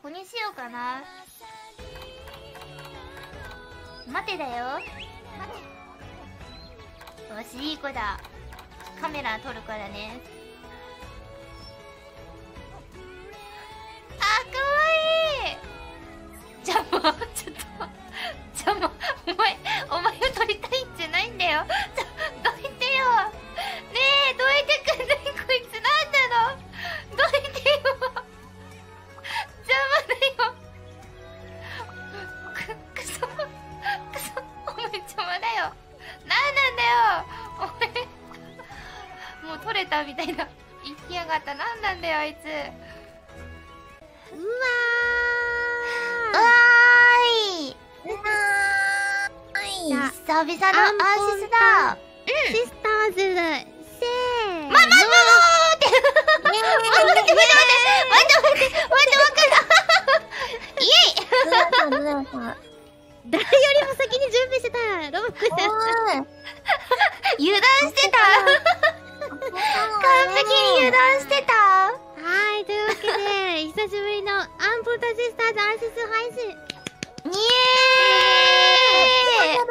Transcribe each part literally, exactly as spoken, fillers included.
こにしようかな。待てだよ。待て。よし、いい子だ。カメラ撮るからね。あ、かわいい。じゃあもうちょっとじゃあもうお前お前を撮りたいんじゃないんだよ。ちょどいてよ。ねえ、どいてくんない。こいつなんなの。どいてよ。邪魔だよ。くくそくそ、お前邪魔だよ。なんなんだよお前。もう撮れたみたいな言いやがった。なんなんだよあいつ。 うわー、 うわーい。 うわーい。 久々のアーシスだ。 シスターズ、せーの。 ま、ま、ま、待って待って待って待って待って待って待ってイエイ。 誰よりも先に準備してたロボックです。 油断してた。完璧に油断してた。 はい、というわけで久しぶりのアンポタシスターズアーシス配信。 イエーイ。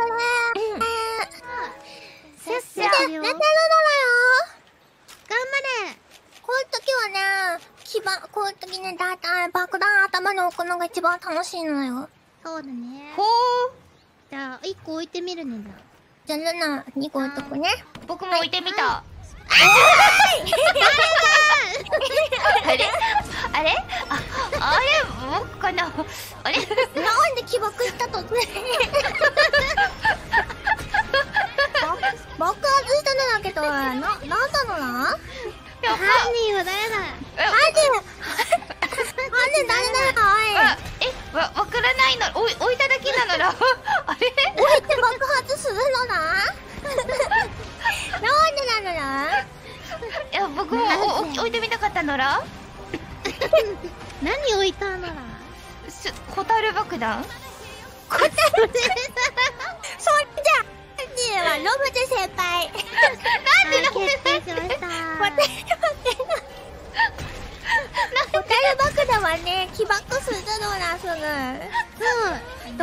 せっせ寝てるのだよ。 頑張れ。 こういう時はね、基盤、こういう時ね、だいたい爆弾頭に置くのが一番楽しいのよ。 そうだね。 ほー。 じゃあ、いっこ置いてみるねじゃあ、ルナ、にこ置いとくね。 僕も置いてみた。あれあれあ、あれ僕かな。あれなんで起爆したとね。爆発したのだけど、な、なんだろうな。 犯人は誰だ。 ハジハジ誰だよ、おい。 あ、え、わ、わからないの。おい、置いただけなのだ。あれ置いて爆発するのな。なんでなのな。 いや、僕もおお置いてみたかったのら。 何置いたのだ。 しホタル爆弾。 これそれじゃねえわ、ロブテ先輩。 なんで決定しました。 ホタル爆弾はね、起爆するのら、すぐ。 そう、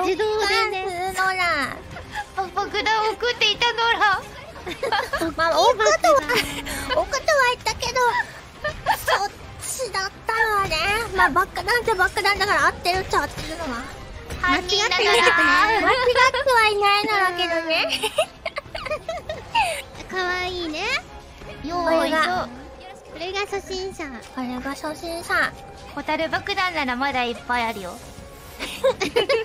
自動でね。 するのら。 爆弾を送っていたのら。 まあ、置くとは、置くとは言ったけど、そっちだったのはね。まあ、爆弾って爆弾だから合ってるっちゃ合ってるのは。 間違ってないけどね。 間違ってはいないのだけどね。 かわいいね。 よーいしょ。 これが初心者。 これが初心者。 ホタル爆弾ならまだいっぱいあるよ。